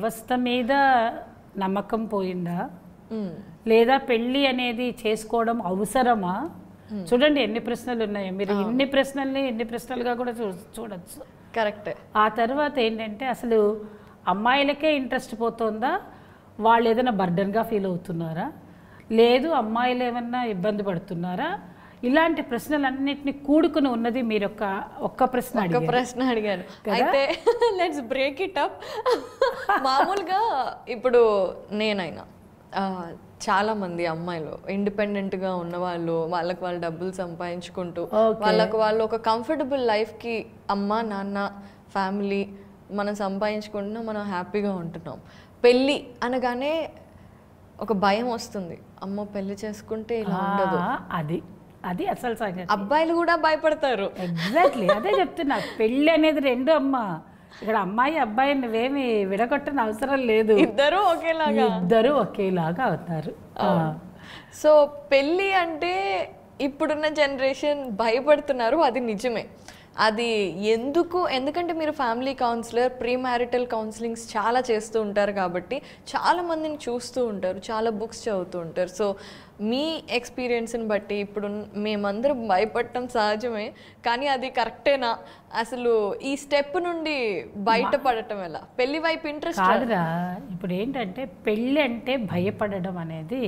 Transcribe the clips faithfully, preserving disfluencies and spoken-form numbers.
వ్యవస్థ మీద నమ్మకం పోయిందా లేదా పెళ్ళి అనేది చేసుకోవడం అవసరమా? చూడండి ఎన్ని ప్రశ్నలు ఉన్నాయో. మీరు ఎన్ని ప్రశ్నల్ని ఎన్ని ప్రశ్నలుగా కూడా చూ చూడొచ్చు. కరెక్ట్. ఆ తర్వాత ఏంటంటే అసలు అమ్మాయిలకే ఇంట్రెస్ట్ పోతుందా, వాళ్ళు ఏదైనా బర్డన్గా ఫీల్ అవుతున్నారా, లేదు అమ్మాయిలు ఏమన్నా ఇబ్బంది పడుతున్నారా? ఇలాంటి ప్రశ్నలన్నిటిని కూడుకుని ఉన్నది మీరు ఒక ఒక్క ప్రశ్న ఒక ప్రశ్న అడిగారు. అయితే లెట్స్ బ్రేక్ ఇట్ అప్. మామూలుగా ఇప్పుడు నేనైనా చాలా మంది అమ్మాయిలు ఇండిపెండెంట్గా ఉన్నవాళ్ళు, వాళ్ళకి వాళ్ళు డబ్బులు సంపాదించుకుంటూ వాళ్ళకు వాళ్ళు ఒక కంఫర్టబుల్ లైఫ్కి అమ్మ నాన్న ఫ్యామిలీ మనం సంపాదించుకుంటున్నాం, మనం హ్యాపీగా ఉంటున్నాం. పెళ్ళి అనగానే ఒక భయం వస్తుంది, అమ్మ పెళ్లి చేసుకుంటే ఇలా ఉండదు. అది అది అసలు సంగతి. అబ్బాయిలు కూడా భయపడతారు. ఎగ్జాక్ట్లీ అదే చెప్తున్నా. పెళ్ళి అనేది రెండు అమ్మ. ఇక్కడ అమ్మాయి అబ్బాయి నువ్వేమి విడగొట్టని అవసరం లేదు, ఇద్దరు ఒకేలాగా ఇద్దరు ఒకేలాగా అవుతారు. సో పెళ్ళి అంటే ఇప్పుడున్న జనరేషన్ భయపడుతున్నారు, అది నిజమే. అది ఎందుకు? ఎందుకంటే మీరు family counsellor, pre marital counsellings చాలా చేస్తూ ఉంటారు కాబట్టి చాలా మందిని చూస్తూ ఉంటారు, చాలా బుక్స్ చదువుతూ ఉంటారు. సో మీ ఎక్స్పీరియన్స్ని బట్టి ఇప్పుడు మేమందరం భయపడటం సహజమే, కానీ అది కరెక్టేనా? అసలు ఈ స్టెప్ నుండి బయటపడటం ఎలా? పెళ్లి వైపు ఇంట్రెస్ట్ కాదురా. ఇప్పుడు ఏంటంటే పెళ్ళి అంటే భయపడడం అనేది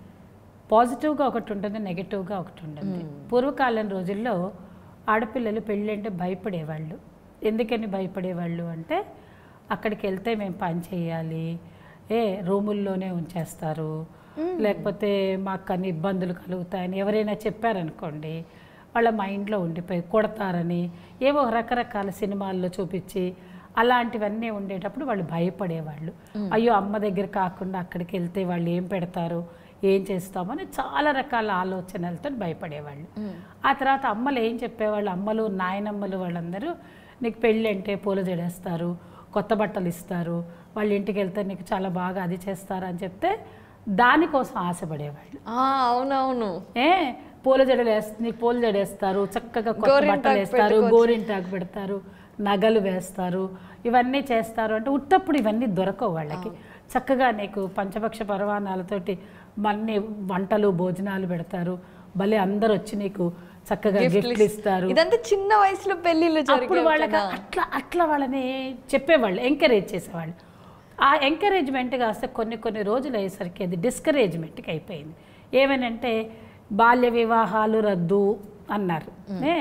పాజిటివ్గా ఒకటి ఉంటుంది, నెగిటివ్గా ఒకటి ఉంటుంది. పూర్వకాలం రోజుల్లో ఆడపిల్లలు పెళ్ళి అంటే భయపడేవాళ్ళు. ఎందుకని భయపడేవాళ్ళు అంటే అక్కడికి వెళ్తే మేము పని చేయాలి, ఏ రూముల్లోనే ఉంచేస్తారు, లేకపోతే మాకు కొన్ని ఇబ్బందులు కలుగుతాయని ఎవరైనా చెప్పారనుకోండి, వాళ్ళ మైండ్లో ఉండిపోయి కొడతారని ఏవో రకరకాల సినిమాల్లో చూపించి అలాంటివన్నీ ఉండేటప్పుడు వాళ్ళు భయపడేవాళ్ళు. అయ్యో అమ్మ దగ్గర కాకుండా అక్కడికి వెళ్తే వాళ్ళు ఏం పెడతారు, ఏం చేస్తామని చాలా రకాల ఆలోచనలతో భయపడేవాళ్ళు. ఆ తర్వాత అమ్మలు ఏం చెప్పేవాళ్ళు, అమ్మలు నాయనమ్మలు వాళ్ళందరూ నీకు పెళ్ళి అంటే పూల జడేస్తారు, కొత్త బట్టలు ఇస్తారు, వాళ్ళ ఇంటికి వెళ్తే నీకు చాలా బాగా అది చేస్తారు అని చెప్తే దానికోసం ఆశపడేవాళ్ళు. అవునవును. ఏ పూల జడలు వేస్త నీకు పూల జడేస్తారు, చక్కగా కొత్త బట్టలు వేస్తారు, గోరింటాకు పెడతారు, నగలు వేస్తారు, ఇవన్నీ చేస్తారు అంటే ఉట్టప్పుడు ఇవన్నీ దొరకవు వాళ్ళకి. చక్కగా నీకు పంచపక్ష పరవాణాలతోటి మన్ని వంటలు భోజనాలు పెడతారు, భలే అందరు వచ్చి నీకు చక్కగా గిఫ్ట్లు ఇస్తారు. ఇదంతా చిన్న వయసులో పెళ్ళిళ్ళు అప్పుడు వాళ్ళకి అట్లా అట్లా వాళ్ళని చెప్పేవాళ్ళు, ఎంకరేజ్ చేసేవాళ్ళు. ఆ ఎంకరేజ్మెంట్ కాస్తే కొన్ని కొన్ని రోజులు అయ్యేసరికి అది డిస్కరేజ్మెంట్కి అయిపోయింది. ఏమనంటే బాల్య వివాహాలు రద్దు అన్నారు.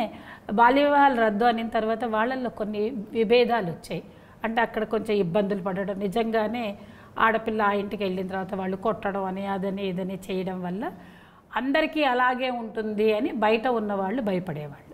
బాల్య వివాహాలు రద్దు అయిన తర్వాత వాళ్ళల్లో కొన్ని విభేదాలు వచ్చాయి. అంటే అక్కడ కొంచెం ఇబ్బందులు పడడం, నిజంగానే ఆడపిల్ల ఆ ఇంటికి వెళ్ళిన తర్వాత వాళ్ళు కొట్టడం అని అదని ఇదని చేయడం వల్ల అందరికీ అలాగే ఉంటుంది అని బయట ఉన్నవాళ్ళు భయపడేవాళ్ళు.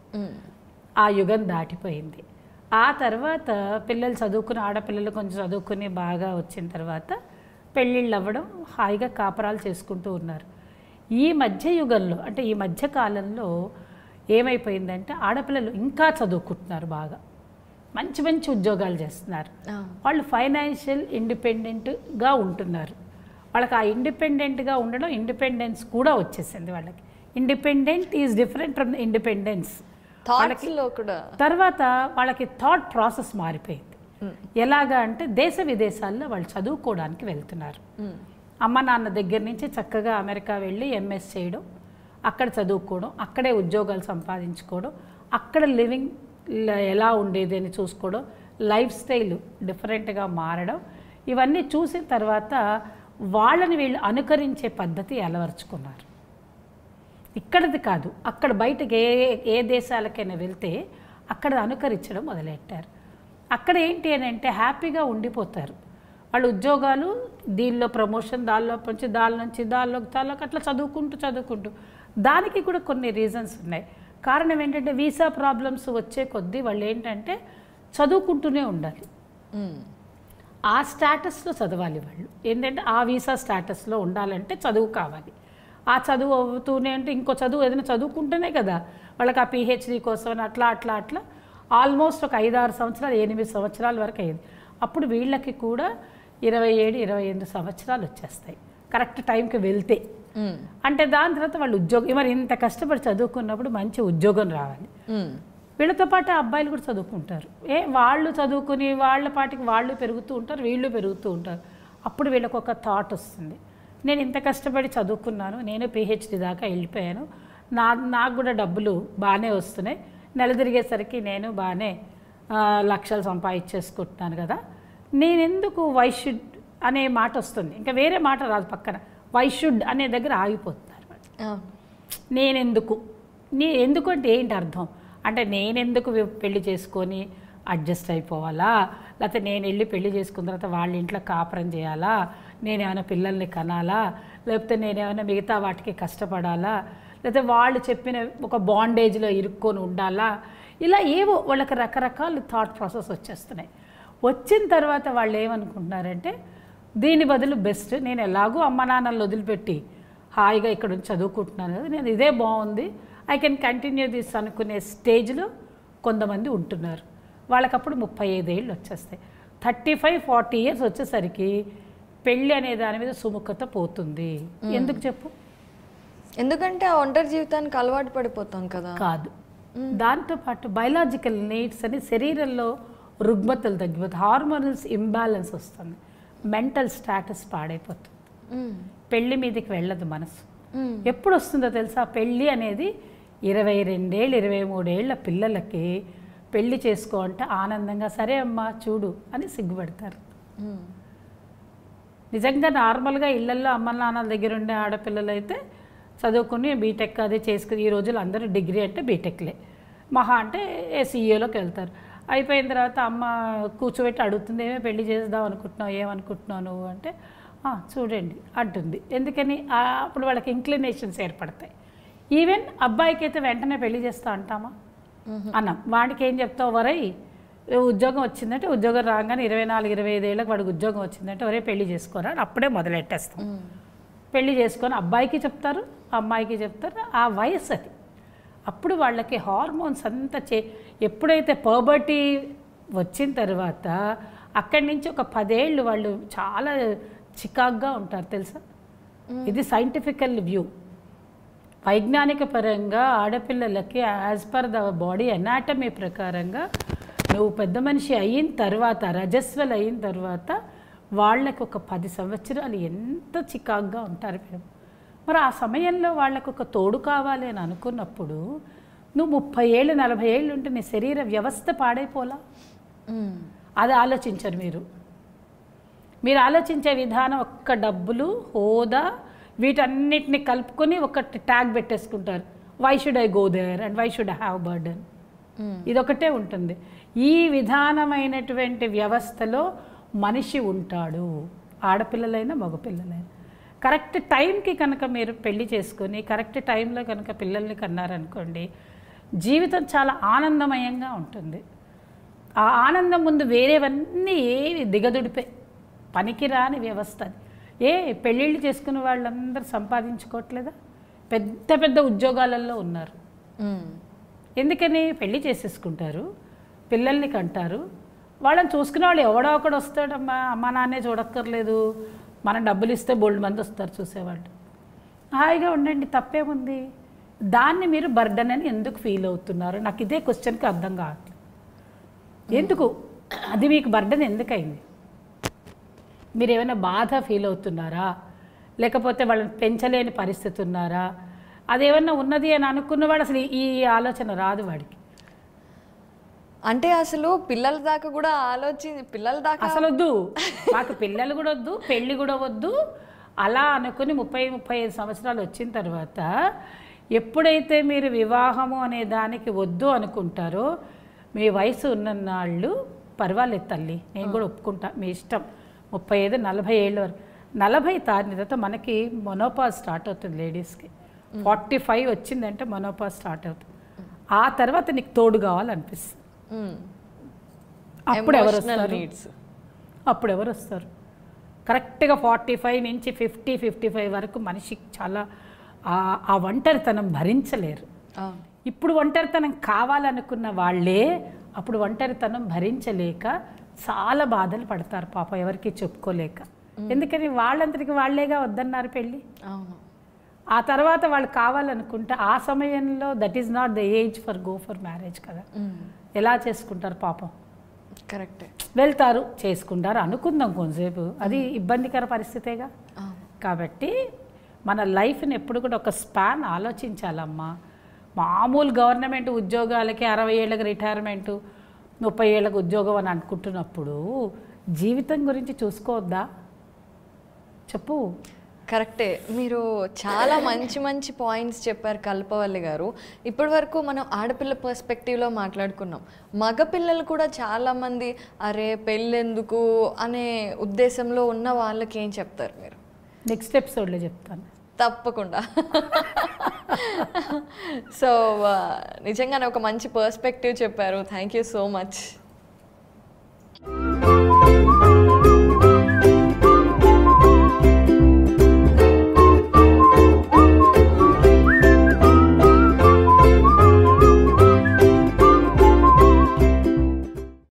ఆ యుగం దాటిపోయింది. ఆ తర్వాత పిల్లలు చదువుకుని, ఆడపిల్లలు కొంచెం చదువుకుని బాగా వచ్చిన తర్వాత పెళ్ళిళ్ళు అవ్వడం, హాయిగా కాపరాలు చేసుకుంటూ ఉన్నారు. ఈ మధ్య యుగంలో అంటే ఈ మధ్య కాలంలో ఏమైపోయిందంటే ఆడపిల్లలు ఇంకా చదువుకుంటున్నారు, బాగా మంచి మంచి ఉద్యోగాలు చేస్తున్నారు, వాళ్ళు ఫైనాన్షియల్ ఇండిపెండెంట్గా ఉంటున్నారు. వాళ్ళకి ఆ ఇండిపెండెంట్గా ఉండడం, ఇండిపెండెన్స్ కూడా వచ్చేసింది వాళ్ళకి. Independent is different from independence. వాళ్ళకి తర్వాత వాళ్ళకి థాట్ ప్రాసెస్ మారిపోయింది. ఎలాగా అంటే దేశ విదేశాల్లో వాళ్ళు చదువుకోవడానికి వెళ్తున్నారు. అమ్మ నాన్న దగ్గర నుంచి చక్కగా అమెరికా వెళ్ళి ఎంఎస్ చేయడం, అక్కడ చదువుకోవడం, అక్కడే ఉద్యోగాలు సంపాదించుకోవడం, అక్కడ లివింగ్ ఎలా ఉండేది అని చూసుకోవడం, లైఫ్ స్టైల్ డిఫరెంట్గా మారడం, ఇవన్నీ చూసిన తర్వాత వాళ్ళని వీళ్ళు అనుకరించే పద్ధతి అలవర్చుకున్నారు. ఇక్కడది కాదు, అక్కడ బయటకు ఏ ఏ దేశాలకైనా వెళ్తే అక్కడ అనుకరించడం మొదలెట్టారు. అక్కడ ఏంటి అని అంటే హ్యాపీగా ఉండిపోతారు. వాళ్ళు ఉద్యోగాలు, దీనిలో ప్రమోషన్, దానిలో నుంచి దాని నుంచి దానిలోకి దానిలోకి అట్లా చదువుకుంటూ చదువుకుంటూ దానికి కూడా కొన్ని రీజన్స్ ఉన్నాయి. కారణం ఏంటంటే వీసా ప్రాబ్లమ్స్ వచ్చే కొద్దీ వాళ్ళు ఏంటంటే చదువుకుంటూనే ఉండాలి. ఆ స్టేటస్లో చదవాలి వాళ్ళు. ఏంటంటే ఆ వీసా స్టేటస్లో ఉండాలంటే చదువు కావాలి. ఆ చదువు అవుతూనే అంటే ఇంకో చదువు ఏదైనా చదువుకుంటేనే కదా వాళ్ళకి ఆ పిహెచ్డీ కోసం అట్లా అట్లా అట్లా ఆల్మోస్ట్ ఒక ఐదు ఆరు సంవత్సరాలు ఎనిమిది సంవత్సరాల వరకు అయింది. అప్పుడు వీళ్ళకి కూడా ఇరవై ఏడు ఇరవై ఎనిమిది సంవత్సరాలు వచ్చేస్తాయి కరెక్ట్ టైంకి వెళ్తే. అంటే దాని తర్వాత వాళ్ళు ఉద్యోగం, మరి ఇంత కష్టపడి చదువుకున్నప్పుడు మంచి ఉద్యోగం రావాలి. వీళ్ళతో పాటు అబ్బాయిలు కూడా చదువుకుంటారు. ఏ వాళ్ళు చదువుకుని వాళ్ళ పాటికి వాళ్ళు పెరుగుతూ ఉంటారు, వీళ్ళు పెరుగుతూ ఉంటారు. అప్పుడు వీళ్ళకి ఒక థాట్ వస్తుంది, నేను ఇంత కష్టపడి చదువుకున్నాను, నేను పిహెచ్డి దాకా వెళ్ళిపోయాను, నా నాకు కూడా డబ్బులు బాగానే వస్తున్నాయి, నెల తిరిగేసరికి నేను బాగానే లక్షలు సంపాదించేసుకుంటున్నాను కదా, నేనెందుకు వై షుడ్ అనే మాట వస్తుంది. ఇంకా వేరే మాట రాదు పక్కన. వై షుడ్ అనే దగ్గర ఆగిపోతున్నారు. నేనెందుకు, నీ ఎందుకు అంటే ఏంటి అర్థం అంటే నేనెందుకు పెళ్లి చేసుకొని అడ్జస్ట్ అయిపోవాలా, లేకపోతే నేను వెళ్ళి పెళ్లి చేసుకున్న తర్వాత వాళ్ళ ఇంట్లో కాపురం చేయాలా, నేనేమైనా పిల్లల్ని కనాలా, లేకపోతే నేనేమైనా మిగతా వాటికి కష్టపడాలా, లేకపోతే వాళ్ళు చెప్పిన ఒక బాండేజ్లో ఇరుక్కొని ఉండాలా, ఇలా ఏవో వాళ్ళకి రకరకాల థాట్ ప్రాసెస్ వచ్చేస్తున్నాయి. వచ్చిన తర్వాత వాళ్ళు ఏమనుకుంటున్నారంటే దీని బదులు బెస్ట్, నేను ఎలాగో అమ్మ నాన్నలు వదిలిపెట్టి హాయిగా ఇక్కడ చదువుకుంటున్నాను కదా, నేను ఇదే బాగుంది, ఐ కెన్ కంటిన్యూ దిస్ అనుకునే స్టేజ్లో కొంతమంది ఉంటున్నారు. వాళ్ళకప్పుడు ముప్పై ఐదేళ్ళు వచ్చేస్తాయి. థర్టీ ఫైవ్ ఫార్టీ ఇయర్స్ వచ్చేసరికి పెళ్ళి అనే దాని మీద సుముఖత పోతుంది. ఎందుకు చెప్పు? ఎందుకంటే ఆ ఒంటరి జీవితానికి అలవాటు పడిపోతాం కదా. కాదు, దాంతోపాటు బయలాజికల్ నీడ్స్ అని శరీరంలో రుగ్మతలు తగ్గిపోతాయి, హార్మోనల్స్ ఇంబ్యాలెన్స్ వస్తుంది, మెంటల్ స్టాటస్ పాడైపోతుంది, పెళ్ళి మీదకి వెళ్ళదు మనసు. ఎప్పుడు వస్తుందో తెలుసా? పెళ్ళి అనేది ఇరవై రెండేళ్ళు ఇరవై మూడేళ్ల పిల్లలకి పెళ్ళి చేసుకో అంటే ఆనందంగా సరే అమ్మా చూడు అని సిగ్గుపడతారు. నిజంగా నార్మల్గా ఇళ్లల్లో అమ్మ నాన్నల దగ్గర ఉండే ఆడపిల్లలు అయితే చదువుకుని బీటెక్ అది చేసుకుని, ఈ రోజులు అందరూ డిగ్రీ అంటే బీటెక్లే, మహా అంటే సీఏలోకి వెళ్తారు. అయిపోయిన తర్వాత అమ్మ కూర్చోబెట్టి అడుగుతుంది, ఏమే పెళ్లి చేద్దాం అనుకుంటున్నావు, ఏమనుకుంటున్నావు నువ్వు అంటే చూడండి అంటుంది. ఎందుకని? అప్పుడు వాళ్ళకి ఇంక్లినేషన్స్ ఏర్పడతాయి. ఈవెన్ అబ్బాయికి అయితే వెంటనే పెళ్లి చేస్తా అంటామా? అన్నాం. వాడికి ఏం చెప్తావు? వరై ఉద్యోగం వచ్చిందంటే ఉద్యోగం రాగానే ఇరవై నాలుగు ఇరవై ఐదేళ్ళకి వాడికి ఉద్యోగం వచ్చిందంటే వరే పెళ్లి చేసుకోరా అని అప్పుడే మొదలెట్టేస్తాం. పెళ్లి చేసుకొని అబ్బాయికి చెప్తారు, అమ్మాయికి చెప్తారు. ఆ వయసు అది. అప్పుడు వాళ్ళకి హార్మోన్స్ అంతా చే ఎప్పుడైతే పర్బర్టీ వచ్చిన తర్వాత అక్కడి నుంచి ఒక పదేళ్ళు వాళ్ళు చాలా చికాగ్గా ఉంటారు తెలుసా. ఇది సైంటిఫికల్ వ్యూ. వైజ్ఞానిక పరంగా ఆడపిల్లలకి as per the body anatomy ప్రకారంగా నువ్వు పెద్ద మనిషి అయిన తర్వాత, రజస్వలు అయిన తర్వాత వాళ్ళకి ఒక పది సంవత్సరాలు ఎంత చికాగ్గా ఉంటారు మేము. మరి ఆ సమయంలో వాళ్ళకు ఒక తోడు కావాలి అని అనుకున్నప్పుడు నువ్వు ముప్పై ఏళ్ళు నలభై ఏళ్ళు ఉంటే నీ శరీర వ్యవస్థ పాడైపోలా? అది ఆలోచించరు మీరు. మీరు ఆలోచించే విధానం ఒక్క డబ్బులు, హోదా, వీటన్నిటిని కలుపుకొని ఒక ట్యాగ్ పెట్టేసుకుంటారు. Why should I go there and why should I have burden. ఇదొకటే ఉంటుంది. ఈ విధానమైనటువంటి వ్యవస్థలో మనిషి ఉంటాడు, ఆడపిల్లలైనా మగపిల్లలైనా. కరెక్ట్ టైంకి కనుక మీరు పెళ్లి చేసుకొని కరెక్ట్ టైంలో కనుక పిల్లల్ని కన్నారనుకోండి, జీవితం చాలా ఆనందమయంగా ఉంటుంది. ఆ ఆనందం ముందు వేరేవన్నీ ఏవి దిగదుడిపే, పనికిరాని వ్యవస్థ అది. ఏ పెళ్ళిళ్ళు చేసుకున్న వాళ్ళందరూ సంపాదించుకోవట్లేదా? పెద్ద పెద్ద ఉద్యోగాలలో ఉన్నారు. ఎందుకని? పెళ్ళి చేసేసుకుంటారు, పిల్లల్ని కంటారు. వాళ్ళని చూసుకునే వాళ్ళు ఎవడో ఒకడు వస్తాడమ్మా, అమ్మ నాన్నే చూడక్కర్లేదు, మనం డబ్బులు ఇస్తే బోల్డ్ మంది వస్తారు చూసేవాళ్ళు. హాయిగా ఉండండి, తప్పేముంది? దాన్ని మీరు బర్డన్ అని ఎందుకు ఫీల్ అవుతున్నారు? నాకు ఇదే క్వశ్చన్కి అర్థం కావట్లేదు. ఎందుకు అది మీకు బర్డన్ ఎందుకయింది? మీరు ఏమైనా బాధ ఫీల్ అవుతున్నారా? లేకపోతే వాళ్ళని పెంచలేని పరిస్థితి ఉన్నారా? అదేమన్నా ఉన్నది అని అనుకున్నవాడు అసలు ఈ ఆలోచన రాదు వాడికి. అంటే అసలు పిల్లల దాకా కూడా ఆలోచించి పిల్లల దాకా అసలు వద్దు, మాకు పిల్లలు కూడా వద్దు, పెళ్ళి కూడా వద్దు అలా అనుకుని ముప్పై ముప్పై ఐదు సంవత్సరాలు వచ్చిన తర్వాత ఎప్పుడైతే మీరు వివాహము అనే దానికి వద్దు అనుకుంటారో, మీ వయసు ఉన్ననాళ్ళు పర్వాలేదు తల్లి, నేను కూడా ఒప్పుకుంటా, మీ ఇష్టం, ముప్పై ఐదు నలభై ఏళ్ళ వరకు. నలభై తారిన తర్వాత మనకి మొనోపాజ్ స్టార్ట్ అవుతుంది లేడీస్కి. ఫార్టీ ఫైవ్ వచ్చిందంటే మొనోపాజ్ స్టార్ట్ అవుతుంది. ఆ తర్వాత నీకు తోడు కావాలనిపిస్తుంది. అప్పుడు ఎవరు వస్తారు? అప్పుడు ఎవరు వస్తారు? కరెక్ట్గా ఫార్టీ ఫైవ్ నుంచి ఫిఫ్టీ ఫిఫ్టీ ఫైవ్ వరకు మనిషికి చాలా ఆ ఒంటరితనం భరించలేరు. ఇప్పుడు ఒంటరితనం కావాలనుకున్న వాళ్ళే అప్పుడు ఒంటరితనం భరించలేక చాలా బాధలు పడతారు పాప, ఎవరికి చెప్పుకోలేక. ఎందుకని వాళ్ళంతటికి వాళ్ళేగా వద్దన్నారు పెళ్ళి. ఆ తర్వాత వాళ్ళు కావాలనుకుంటే ఆ సమయంలో that is not the age for go for marriage కదా. ఎలా చేసుకుంటారు పాపం. కరెక్టే. వెళ్తారు చేసుకుంటారు అనుకుందాం కొంతసేపు, అది ఇబ్బందికర పరిస్థితేగా. కాబట్టి మన లైఫ్ని ఎప్పుడు కూడా ఒక స్పాన్ ఆలోచించాలమ్మా. మామూలు గవర్నమెంట్ ఉద్యోగాలకి అరవై ఏళ్ళకి రిటైర్మెంటు, ముప్పై ఏళ్ళకి ఉద్యోగం అని అనుకుంటున్నప్పుడు జీవితం గురించి చూసుకోవద్దా చెప్పు. కరెక్టే. మీరు చాలా మంచి మంచి పాయింట్స్ చెప్పారు కల్పవల్లి గారు. ఇప్పటి వరకు మనం ఆడపిల్ల పర్స్పెక్టివ్లో మాట్లాడుకున్నాం. మగపిల్లలు కూడా చాలామంది అరే పెళ్ళెందుకు అనే ఉద్దేశంలో ఉన్న వాళ్ళకి ఏం చెప్తారు మీరు? నెక్స్ట్ ఎపిసోడ్లో చెప్తాను తప్పకుండా. సో నిజంగానే ఒక మంచి పర్స్పెక్టివ్ చెప్పారు. Thank you so much.